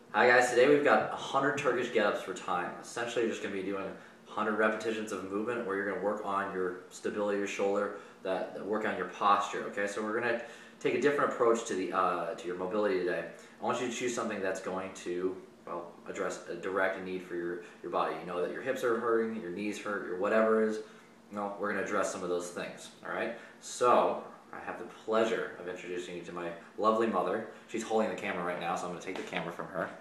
Hi guys, today we've got 100 Turkish get-ups for time. Essentially you're just going to be doing 100 repetitions of movement where you're going to work on your stability of your shoulder, that work on your posture, okay? So we're going to take a different approach to to your mobility today. I want you to choose something that's going to, well, address a direct need for your body. You know that your hips are hurting, your knees hurt, your whatever is. No, we're going to address some of those things, all right? So I have the pleasure of introducing you to my lovely mother. She's holding the camera right now, so I'm going to take the camera from her.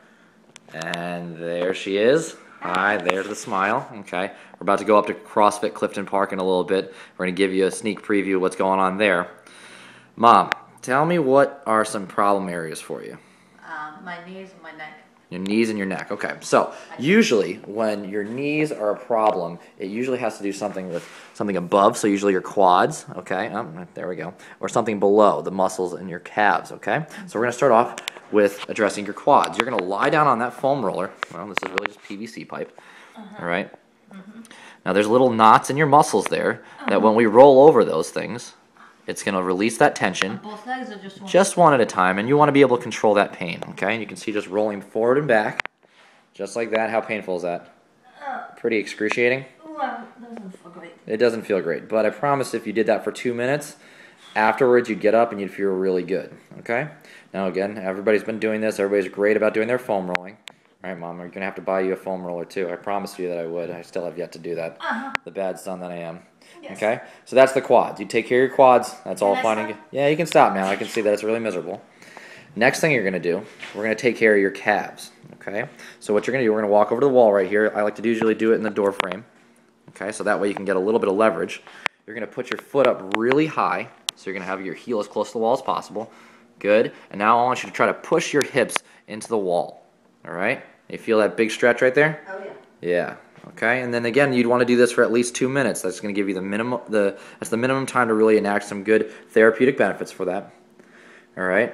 And there she is. Hi, there's the smile. Okay, we're about to go up to CrossFit Clifton Park in a little bit. We're going to give you a sneak preview of what's going on there. Mom, tell me what are some problem areas for you? My knees and my neck. Your knees and your neck. Okay, so usually when your knees are a problem, it usually has to do something with something above, so usually your quads, okay? There we go. Or something below, the muscles in your calves, okay? So we're going to start off with addressing your quads. You're going to lie down on that foam roller. Well, this is really just PVC pipe, all right? Now there's little knots in your muscles there that when we roll over those things, it's going to release that tension. Both legs or just one? Just one at a time, and you want to be able to control that pain, okay? And you can see just rolling forward and back, just like that. How painful is that? Pretty excruciating? Well, it doesn't feel great. It doesn't feel great, but I promise if you did that for 2 minutes, afterwards you'd get up and you'd feel really good, okay? Now again, everybody's been doing this. Everybody's great about doing their foam rolling. All right, Mom, we're going to have to buy you a foam roller too. I promised you that I would. I still have yet to do that. The bad son that I am. Yes. Okay, so that's the quads. You take care of your quads. That's all fine and good. Yeah, you can stop now. I can see that it's really miserable. Next thing you're going to do, we're going to take care of your calves. Okay, so what you're going to do, we're going to walk over to the wall right here. I like to usually do it in the door frame. Okay, so that way you can get a little bit of leverage. You're going to put your foot up really high, so you're going to have your heel as close to the wall as possible. Good, and now I want you to try to push your hips into the wall. All right, you feel that big stretch right there? Oh yeah. Yeah. Okay, and then again, you'd want to do this for at least 2 minutes. That's going to give you that's the minimum time to really enact some good therapeutic benefits for that. All right.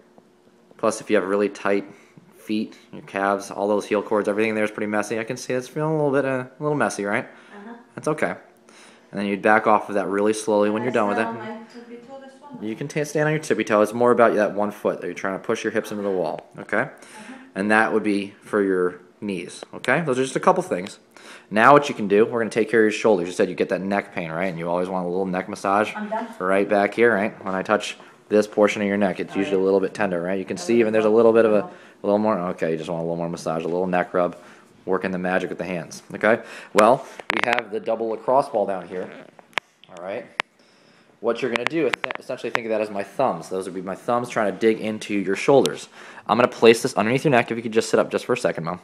Plus, if you have really tight feet, your calves, all those heel cords, everything there is pretty messy. I can see it's feeling a little messy, right? That's okay. And then you'd back off of that really slowly when you're done with it. You can stand on your tippy toe. It's more about that one foot that you're trying to push your hips into the wall. Okay, and that would be for your knees. Okay, those are just a couple things. Now what you can do, we're going to take care of your shoulders. You said you get that neck pain, right? And you always want a little neck massage right back here, right? When I touch this portion of your neck, it's usually a little bit tender, right? You can see even there's a little bit of a little more. Okay, you just want a little more massage, a little neck rub, working the magic with the hands. Okay, well, we have the double lacrosse ball down here. All right. What you're going to do is essentially think of that as my thumbs. Those would be my thumbs trying to dig into your shoulders. I'm going to place this underneath your neck. If you could just sit up just for a second, Mom.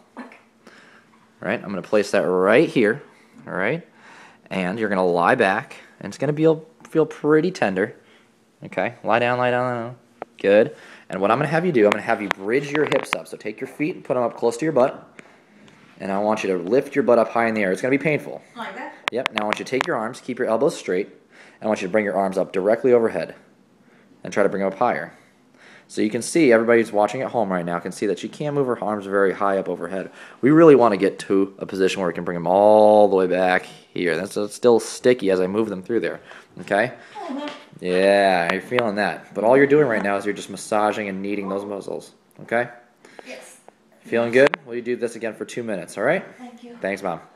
All right, I'm going to place that right here. All right, and you're going to lie back, and it's going to feel pretty tender. Okay, lie down, lie down, lie down. Good. And what I'm going to have you do, I'm going to have you bridge your hips up. So take your feet and put them up close to your butt. And I want you to lift your butt up high in the air. It's going to be painful. Like that? Yep. Now I want you to take your arms, keep your elbows straight. I want you to bring your arms up directly overhead and try to bring them up higher. So you can see, everybody who's watching at home right now can see that she can't move her arms very high up overhead. We really want to get to a position where we can bring them all the way back here. That's still sticky as I move them through there. Okay? Yeah, you're feeling that. But all you're doing right now is you're just massaging and kneading those muscles. Okay? Yes. Feeling good? Well, you do this again for 2 minutes, all right? Thank you. Thanks, Mom.